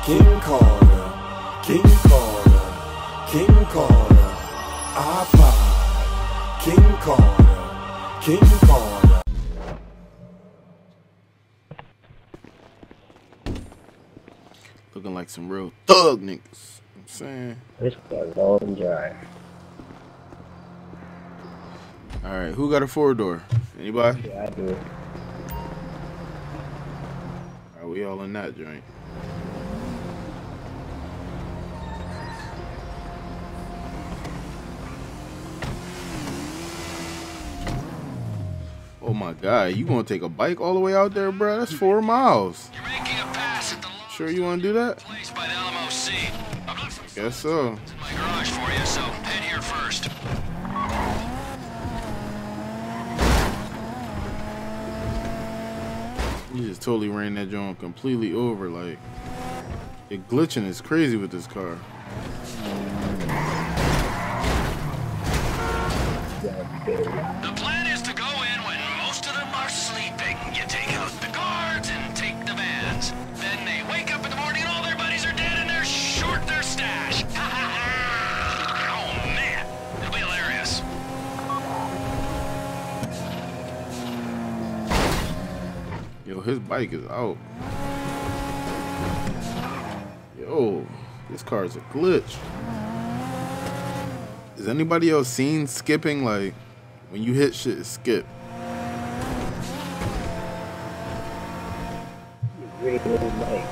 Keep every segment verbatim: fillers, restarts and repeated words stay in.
King Carter, King Carter, King Carter, iPod, King Carter, King Carter. Looking like some real thug niggas. You know what I'm saying? This got long and dry. Alright, who got a four door? Anybody? Yeah, I do. Alright, we all in that joint. Oh my god, you gonna take a bike all the way out there, bro? That's four miles. You're making a pass at the Sure you wanna do that? place by the L M O C. I've left some Guess so. in my garage for you, so head here first. You just totally ran that joint completely over. Like, it glitching is crazy with this car. The plan is to go in when most of them are sleeping. You take out the guards and take the vans. Then they wake up in the morning and all their buddies are dead and they're short their stash. Ha ha ha! Oh man, it'll be hilarious. Yo, his bike is out. Yo, this car is a glitch. Has anybody else seen skipping? Like, when you hit shit, it skip. Great little bike.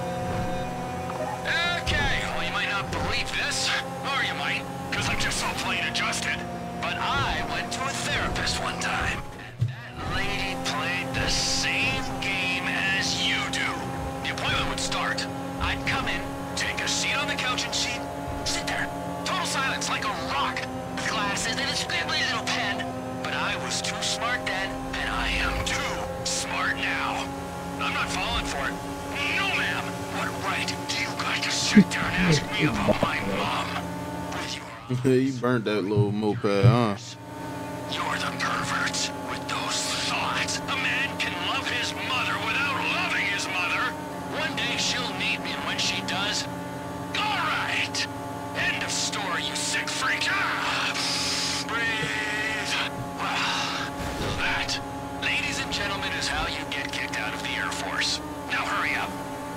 Okay, well you might not believe this, or you might, because I'm just so plain adjusted. But I went to a therapist one time. That lady played the same game as you do. The appointment would start. I'd come in, take a seat on the couch, and she'd sit there. Total silence, like a rock. With glasses and a scribbly little pen. But I was too smart then, and I am too smart now. I'm not falling for it. No, ma'am. What right do you got to sit there and ask me about my mom? With your You burnt that little moped, huh? You're the perverts with those thoughts. A man can love his mother without loving his mother. One day she'll need me, and when she does, all right. End of story, you sick freak. Ah, breathe. Well, that, ladies and gentlemen, is how you get kicked out of the Air Force. Now hurry up.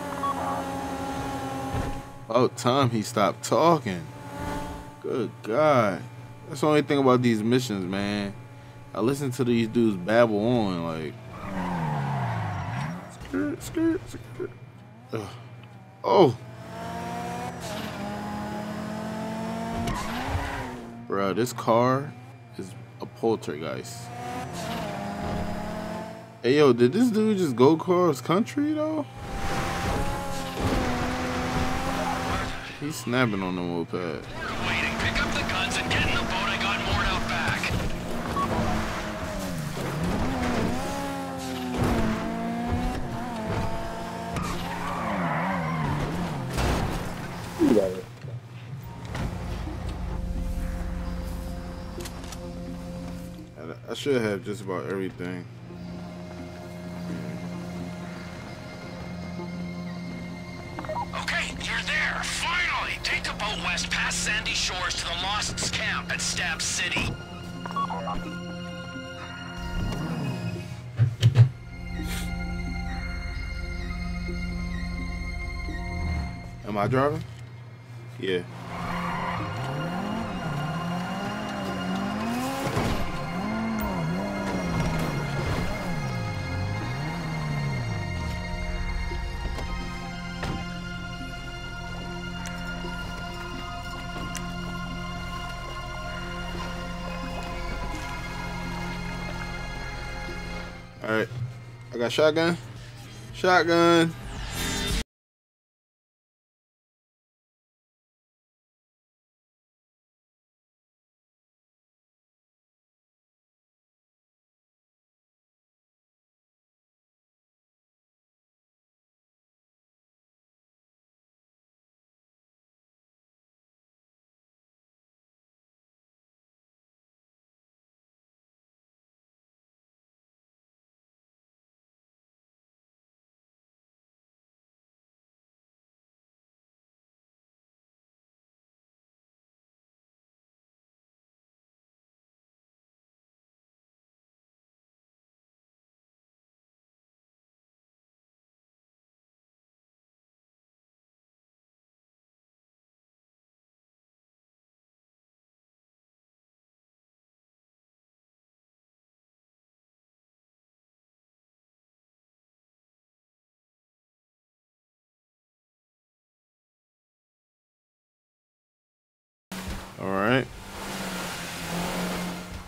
About time he stopped talking. Good God. That's the only thing about these missions, man. I listen to these dudes babble on, like. Skirt, skirt, skirt. Ugh. Oh. Bruh, this car is a poltergeist. Hey, yo, did this dude just go cross country, though? He's snapping on the moped. Waiting, pick up the guns and get in the boat. I got moored out back. You got it. I should have just about everything. Okay, you're there. Finally! Take the boat west past Sandy Shores to the Lost's camp at Stab City. Am I driving? Yeah. All right, I got shotgun. Shotgun.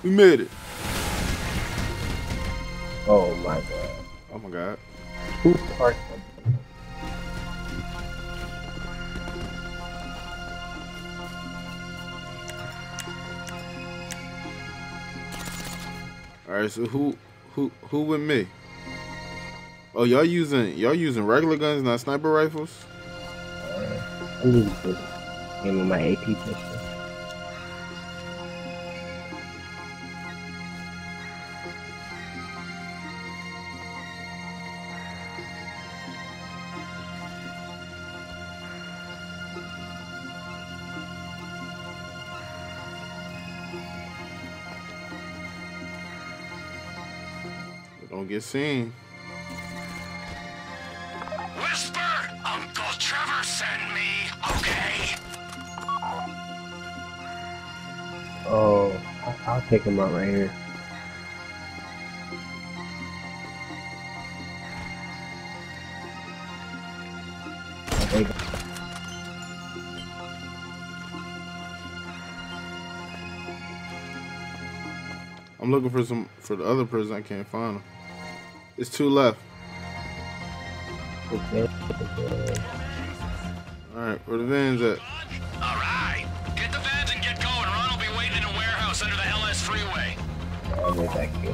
We made it. Oh my god. Oh my god. Who parked them? All right, so who who who with me? Oh, y'all using y'all using regular guns, not sniper rifles? Uh, I'm using the game with my A P pistol. Don't get seen. Whisper! Uncle Trevor sent me, okay? Oh, I- I'll take him out right here. Okay. I'm looking for some for the other person. I can't find them. It's two left. Okay. All right, where the vans at? All right. Get the vans and get going. Ron will be waiting in a warehouse under the L S freeway. I'll get back here.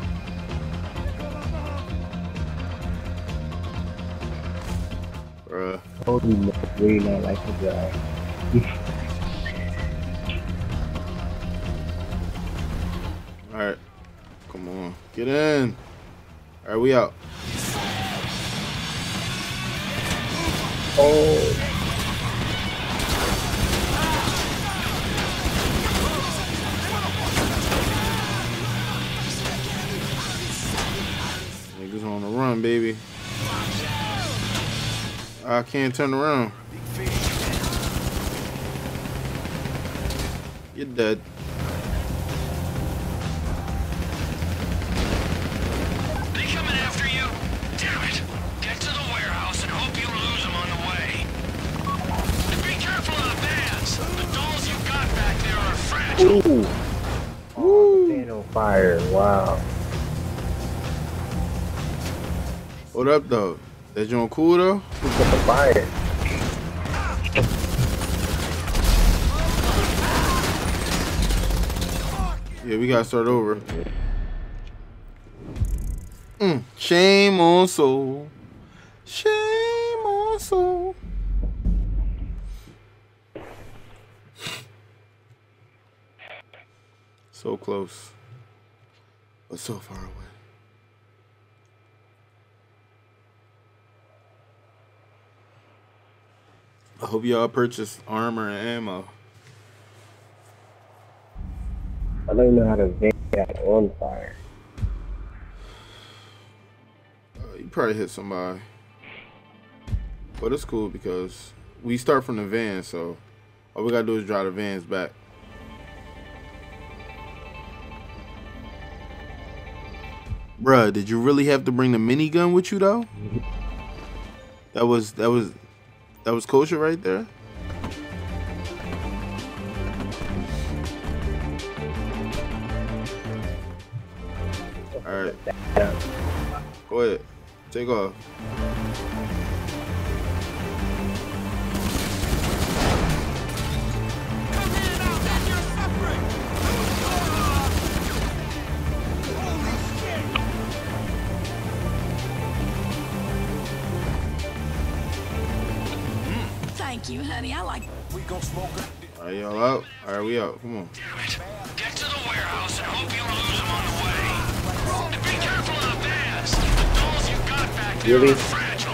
Bruh. Holy no, really not like to drive. All right, come on, get in. All right, we out. Oh, Niggas on the run, baby. I can't turn around. You're dead. They coming after you? Damn it. Get to the warehouse and hope you lose them on the way. And be careful of the vans. The dolls you got back there are fragile. ooh. Oh, the fan on fire. Wow. What up, though? That joint cool, though? Who put the fire? Yeah, we gotta start over. Mm. Shame on soul. Shame on soul. So close, but so far away. I hope y'all purchased armor and ammo. I don't even know how to vent that on fire. Uh, you probably hit somebody. But it's cool because we start from the van, so all we gotta do is drive the vans back. Bruh, did you really have to bring the minigun with you though? That was that was that was kosher right there. All right, go ahead, take off. Thank you, honey. I like. All right, y'all out. All right, we out. Come on. Damn it. Get to the warehouse and hope you lose them on the way. And be careful of the vans. The dolls you got back there Really? are fragile.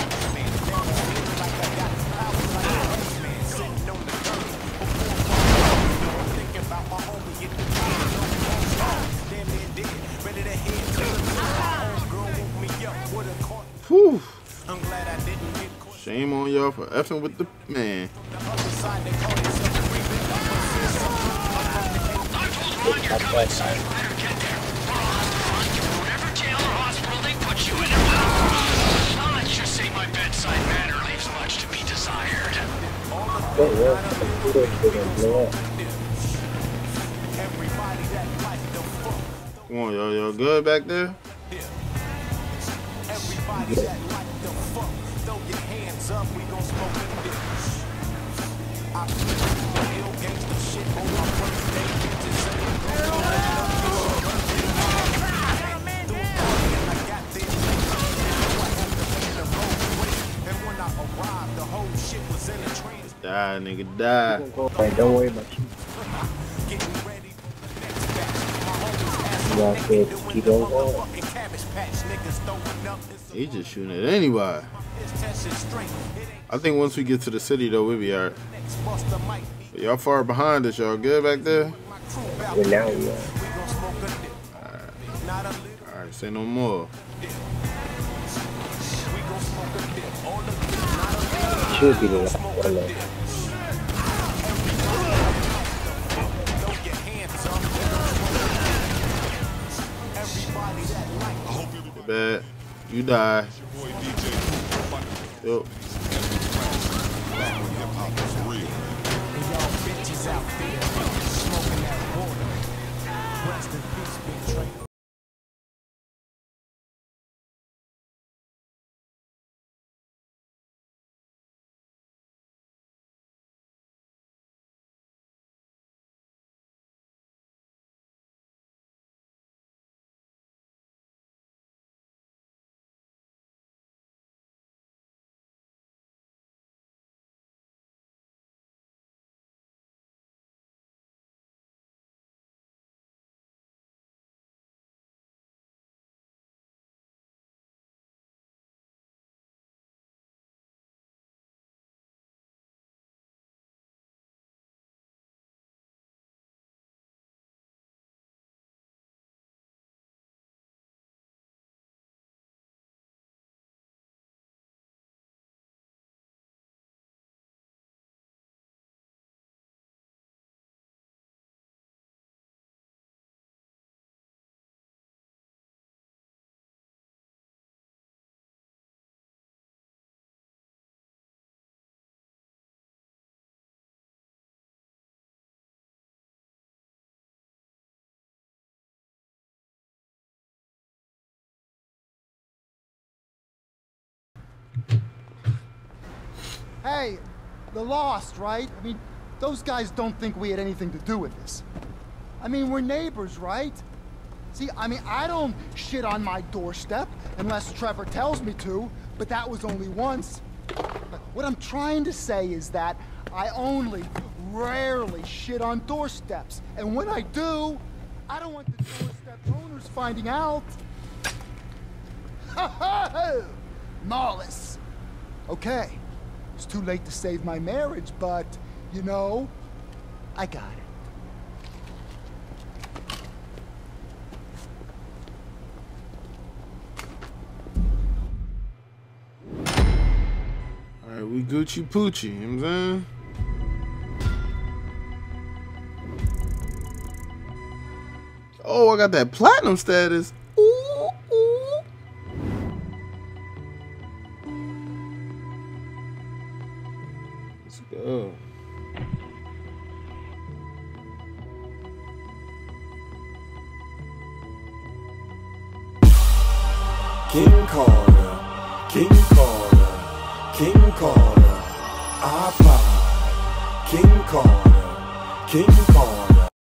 Whew. Shame on y'all for effing with the man. I told Ron you're coming, so you better get there. Whatever jail or hospital they put you in, well, let's just say my bedside manner leaves much to be desired. Wait, where? Who are they gonna blow up? Come on, y'all. Y'all good back there? Everybody that like the fuck, throw your hands up, we gon' smoke in this. I feel ill gangsta shit on my birthday, bitches say it gon' go like I got this, you know I have to make the road quick. And when I arrived, the whole shit was in a train. Die, nigga, die. Alright, don't worry about you. Getting ready for the next batch. My homies You got asking to me keep doing on the going. motherfucking cabbage patch. Niggas throwing up this. He just shooting at anybody. I think once we get to the city, though, we'll be alright. Y'all far behind us. Y'all good back there? Well, now we are. Alright, say no more. Should be the last one though. Bad. You die. Yo. Hey, the Lost, right? I mean, those guys don't think we had anything to do with this. I mean, we're neighbors, right? See, I mean, I don't shit on my doorstep unless Trevor tells me to, but that was only once. What I'm trying to say is that I only rarely shit on doorsteps. And when I do, I don't want the doorstep owners finding out. Ha ha! Lawless. Okay. It's too late to save my marriage, but, you know, I got it. Alright, we Gucci Poochie, you know what I'm saying? Oh, I got that platinum status. Ooh, ooh. Let's go. King Carter, King Carter, King Carter, I fly. King Carter, King Carter.